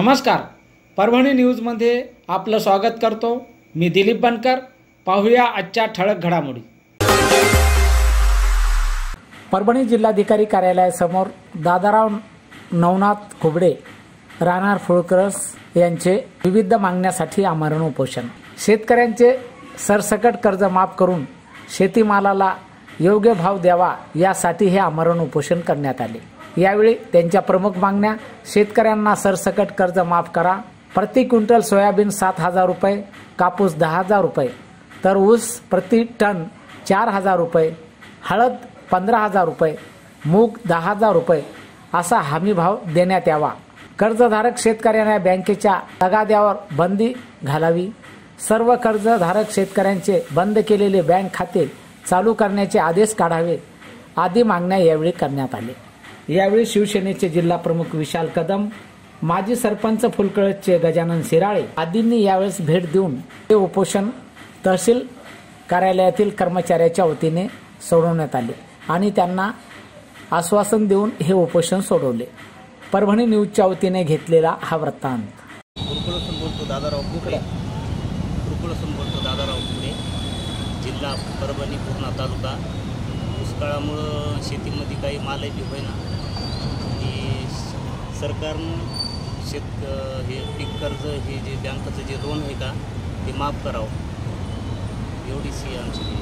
नमस्कार, परभणी न्यूजमध्ये आपलं स्वागत करतो। मी दिलीप बनकर। पाहूया आजच्या ठळक घडामोडी। परभणी जिल्हाधिकारी कार्यालयासमोर दादाराव नवनाथ खुबडे राहणार फुळकरस यांचे विविध मागण्यासाठी आमरण उपोषण। शेतकऱ्यांचे सरसकट कर्ज माफ करून शेतीमालाला योग्य भाव द्यावा यासाठी हे आमरण उपोषण करण्यात आले। यावेळी त्यांच्या प्रमुख मागण्या शेतकऱ्यांना सरसकट कर्ज माफ करा, प्रति क्विंटल सोयाबीन 7,000 रुपये, कापूस 10,000 रुपये, तर ऊस प्रति टन 4,000 रुपये, हळद 15,000 रुपये, मूग 10,000 रुपये असा हमी भाव देण्यात यावा। कर्जधारक शेतकऱ्यांना बँकेच्या तगाद्यावर बंदी घालावी। सर्व कर्जधारक शेतकऱ्यांचे बंद केलेले बँक खाते चालू करण्याचे आदेश काढावे आदी मागण्या यावेळी करण्यात आले। यावेळी शिवसेनेचे जिल्हा प्रमुख विशाल कदम, माजी सरपंच फुलकळचे गजानन शिराळे आदींनी यावेळेस भेट देऊन हे उपोषण तहसील कार्यालयातील कर्मचाऱ्याच्या वतीने सोडवण्यात आले आणि त्यांना आश्वासन देऊन हे उपोषण सोडवले। परभणी न्यूजच्या वतीने घेतलेला हा वृत्तांत। दादाराव खुबडे जिल्हा परभणी पूर्णा तालुका। दुष्काळामुळं शेतीमध्ये काही मालही बी होईना आणि सरकारनं हे पीक कर्ज हे जे बँकेचं जे लोन आहे का ते माफ करावं, एवढीच ही आमची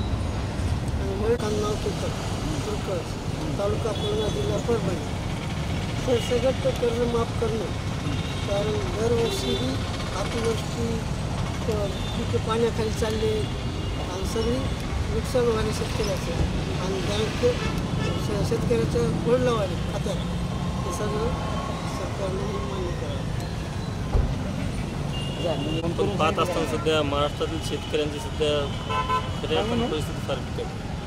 तालुका पूर्णा जिल्हा परभणी। सरसकट कर्ज माफ करणं, कारण दरवर्षी अतिवृष्टी पिकं पाण्याखाली चालले आणि सगळी नुकसान व्हायला शेतकऱ्याचं आणि बँक शेतकऱ्याचं फोड लावायला खात्यात, हे सगळं सरकारने मान्य करावं। आपण पाहत असताना सध्या महाराष्ट्रातील शेतकऱ्यांची सध्या खऱ्या परिस्थिती फार बिकट।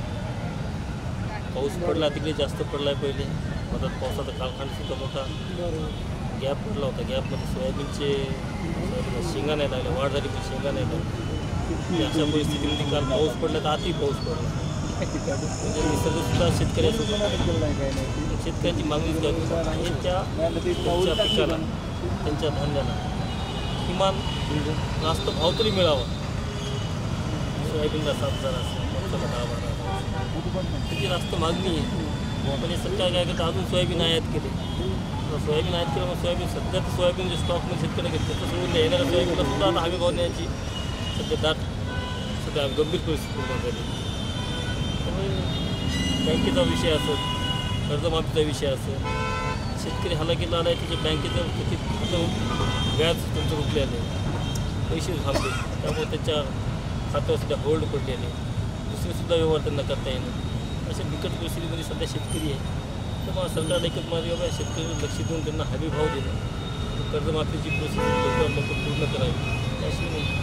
पाऊस पडला तिकडे जास्त पडला पहिले, मधात पावसाचा कालखंड सुद्धा मोठा गॅप पडला होता। गॅपमध्ये सोयाबीनचे शेंगा नाही लागल्या, वाढ झाली पण शेंगा नाही लागल्या। अशा परिस्थितीमध्ये काल पाऊस पडला तर अति पाऊस पडला, म्हणजे निसर्गसुद्धा शेतकऱ्यासोबत शेतकऱ्यांची मागणी घ्यावी त्यांच्या पिकाला, त्यांच्या धान्याला किमान जास्त भाव तरी मिळावा। सोयाबीनला 7,000 असेल, कापसाला 10-12 त्याची जास्त मागणी आहे। म्हणजे सरकार काय करतं, अजून सोयाबीन आयात केले, सोयाबीन आयात केलं, मग सोयाबीन सध्या तर सोयाबीन जे स्टॉकमध्ये शेतकरी घेतलं तर सोडून येणाऱ्या सोयाबीनला सुद्धा आता हमी भाव द्यायची सध्या गंभीर परिस्थिती निर्माण झाली। त्यामुळे बँकेचा विषय असो, कर्जमाफीचा विषय असो, शेतकरी हालाकीला आला आहे, त्याच्या बँकेचं थकीत व्याज त्यांचं रुपलेलं आहे, पैसे थांबले, त्यामुळे त्याच्या खात्यावर सध्या होल्ड पडलेले, दुसरेसुद्धा व्यवहार त्यांना करता येणार। अशा बिकट परिस्थितीमध्ये सध्या शेतकरी आहे। तर मग सरकारला एकच माझी बाबा शेतकऱ्यांना लक्ष देऊन त्यांना हमी भाव देणं, कर्जमाफीची प्रोसेस लवकर पूर्ण करावी अशी नाही।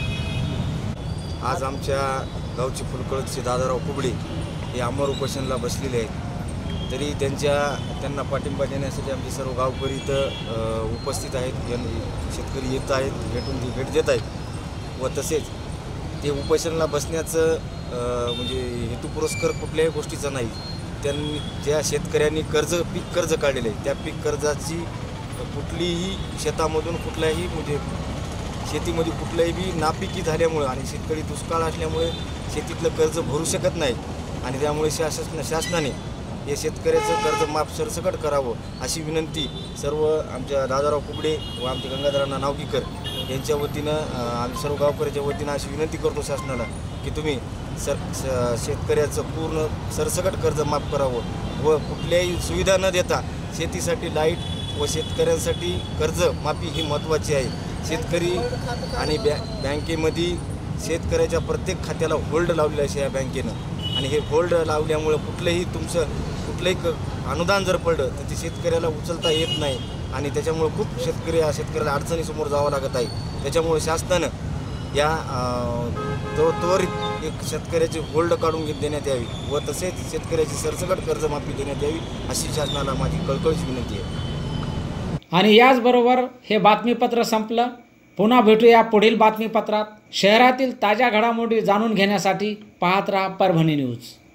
आज आमच्या गावचे फुलकळचे दादाराव खुबडे हे आमरण उपोषणाला बसलेले आहेत, तरी त्यांना पाठिंबा देण्यासाठी आमचे सर्व गावकरी इथं उपस्थित आहेत। शेतकरी येत आहेत, भेट देत आहेत व तसेच ते उपोषणाला बसण्याचं म्हणजे हेतू पुरस्कार कुठल्याही गोष्टीचा नाही। त्यांनी ज्या शेतकऱ्यांनी पीक कर्ज काढलेलं आहे त्या पीक कर्जाची कुठलीही शेतामधून कुठल्याही म्हणजे शेतीमध्ये कुठल्याही बी नापिकी झाल्यामुळं आणि शेतकरी दुष्काळ असल्यामुळे शेतीतलं कर्ज भरू शकत नाही आणि त्यामुळे शासनाने हे शेतकऱ्याचं कर्ज माफ सरसकट करावं अशी विनंती सर्व आमच्या दादाराव खुबडे व आमच्या गंगाधरांना नावकीकर यांच्या वतीनं आम्ही सर्व गावकऱ्याच्या वतीनं अशी विनंती करतो शासनाला की तुम्ही शेतकऱ्याचं पूर्ण सरसकट कर्ज माफ करावं व कुठल्याही सुविधा न देता शेतीसाठी लाईट व शेतकऱ्यांसाठी कर्ज माफी ही महत्त्वाची आहे। शेतकरी आणि बँकेमध्ये शेतकऱ्याच्या प्रत्येक खात्याला होल्ड लावलेलं आहे या बँकेनं आणि हे होल्ड लावल्यामुळं कुठलंही अनुदान जर पडलं तर ते शेतकऱ्याला उचलता येत नाही आणि त्याच्यामुळं खूप शेतकऱ्याला अडचणीसमोर जावं लागत आहे। त्याच्यामुळे शासनानं या त्वरित एक शेतकऱ्याची होल्ड काढून देण्यात यावी व तसेच शेतकऱ्याची सरसकट कर्जमाफी देण्यात यावी अशी शासनाला माझी कळकळीची विनंती आहे। आणि याचबरोबर हे बातमीपत्र संपलं। पुन्हा भेटूया पुढील बातमीपत्रात। शहरातील ताज्या घडामोडी जाणून घेण्यासाठी पाहत राहा परभणी न्यूज।